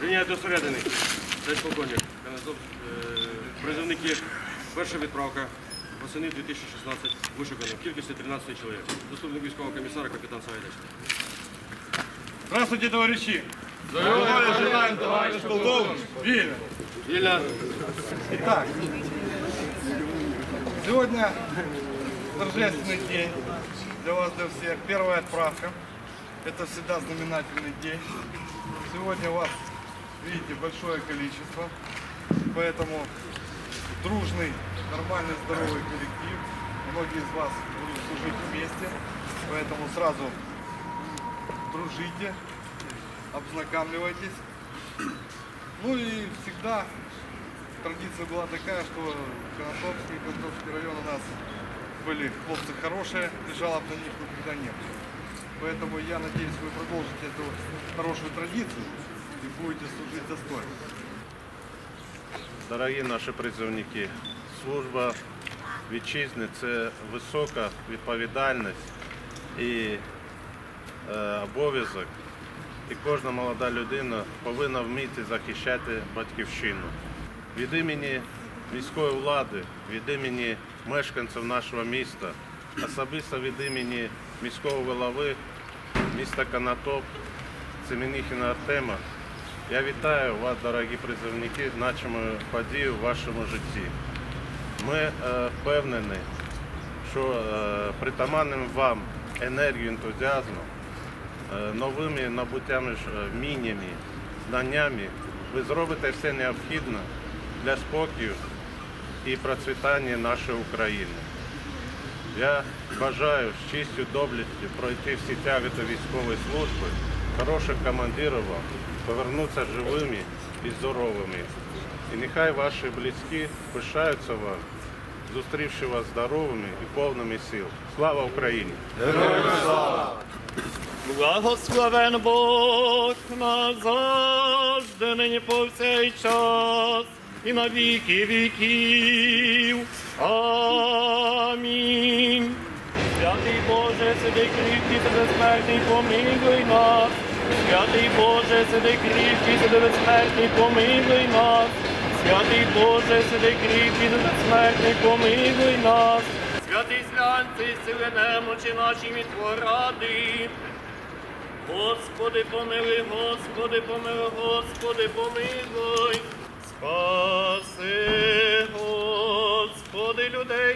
Прийняти осередини. Десь полковник. Призовники. Перша відправка. Восени 2016. Вишукано. В кількості 13 чоловік. Заступник військового комісара, капітан Савельевич. Здравствуйте, товарищи! Здравия желаем, товарищ полковник! Вильно! Вільно. Итак, сегодня торжественный день для вас, для всех. Первая отправка. Это всегда знаменательный день. Сегодня вас, видите, большое количество. Поэтому дружный, нормальный, здоровый коллектив. Многие из вас будут служить вместе. Поэтому сразу дружите, обзнакомливайтесь. Ну и всегда традиция была такая, что Конотопский и Конотопский район у нас были хлопцы хорошие, и жалоб на них никогда не было. Поэтому я надеюсь, вы продолжите эту хорошую традицию и будете служить достойно. Дорогі наші призовники, служба вітчизни – це висока відповідальність і обов'язок. І кожна молода людина повинна вміти захищати батьківщину. Від імені міської влади, від імені мешканців нашого міста, особисто від імені міського голови міста Конотоп Семеніхіна Артема, я вітаю вас, дорогі призовники, значимою подією в вашому житті. Ми впевнені, що притаманним вам енергію, ентузіазму, новими набуттями, вміннями, знаннями ви зробите все необхідне для спокою і процвітання нашої України. Я бажаю з честю, доблестю пройти всі тяготи військової служби, хороших командирів вам, повернутися живими і здоровими. І нехай ваші близькі пишаються вам, зустрівши вас здоровими і повними сил. Слава Україні! Героям слава! Благословен Бог назавжди, нині повсякчас і на віки віків. Амінь. Святий Боже, сиди кріпкий, сиди безсмертний, помилуй нас. Святий Боже, сиди кріпкий, сиди безсмертний, помилуй нас. Святий Боже, сиди кріпкий, сиди безсмертний, помилуй нас. Святий зглянься і сили немочі наші відпоради. Господи, помилуй, Господи, помилуй, Господи, помилуй. Спаси, Господи, людей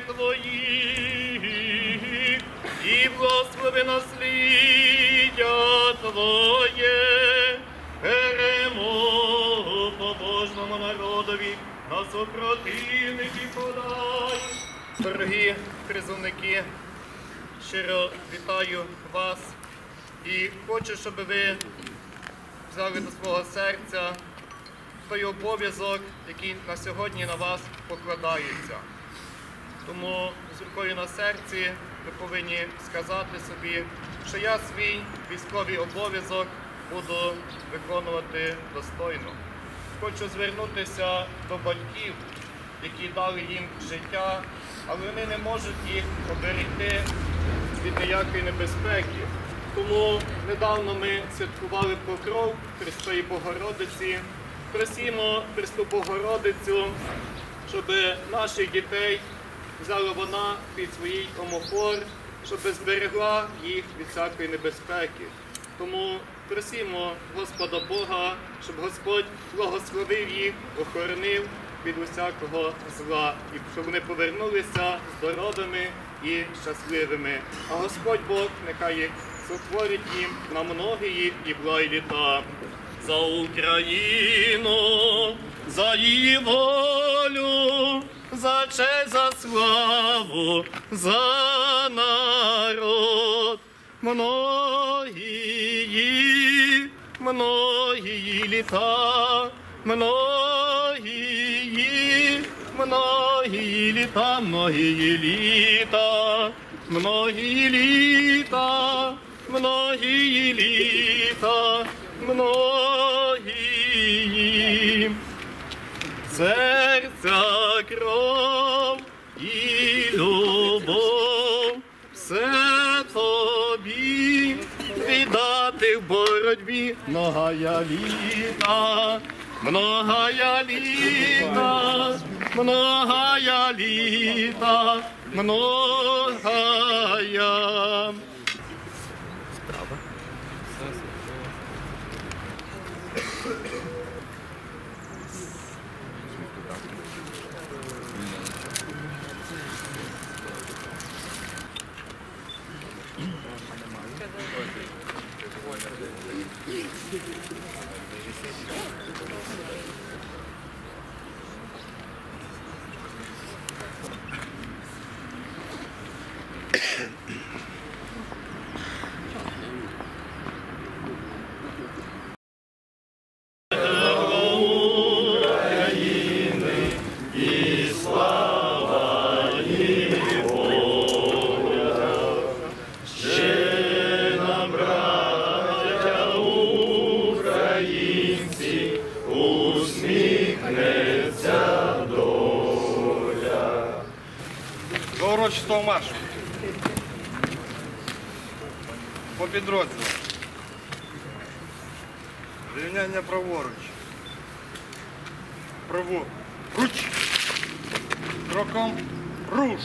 Твоїх, і благослови насліддя Твоє, перемогу побожному народові, на супротивників подай. Дорогі призовники, щиро вітаю вас і хочу, щоб ви взяли до свого серця той обов'язок, який на сьогодні на вас покладається. Тому з рукою на серці ви повинні сказати собі, що я свій військовий обов'язок буду виконувати достойно. Хочу звернутися до батьків, які дали їм життя, але вони не можуть їх оберегти від ніякої небезпеки. Тому недавно ми святкували покров Пресвятої Богородиці. Просимо Пресвяту Богородицю, щоб наших дітей взяла вона під свій омофор, щоб зберегла їх від всякої небезпеки. Тому просимо Господа Бога, щоб Господь благословив їх, охоронив від усякого зла, і щоб вони повернулися здоровими і щасливими. А Господь Бог нехай їх сотворить їм на многії і благі літа. За Україну, за її волю, за честь, за славу, за народ. Многії літа, многії літа, многії літа, многії літа, многії літа, многії. Серця, кров і любов, все тобі віддати боротьбі многая літа, многая літа, многая літа, многая. До урочистого маршу. По підрозділу. Рівняння праворуч. Праворуч. Кроком руш.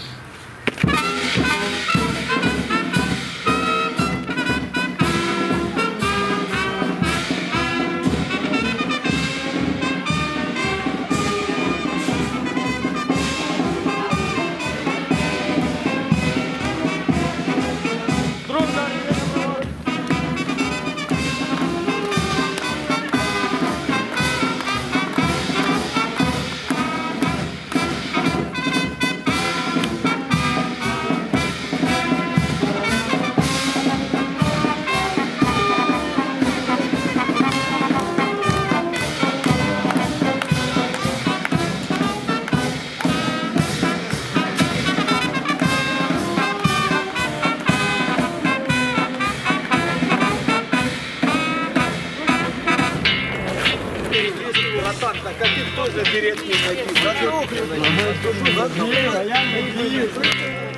Так один тоже берет не ноги.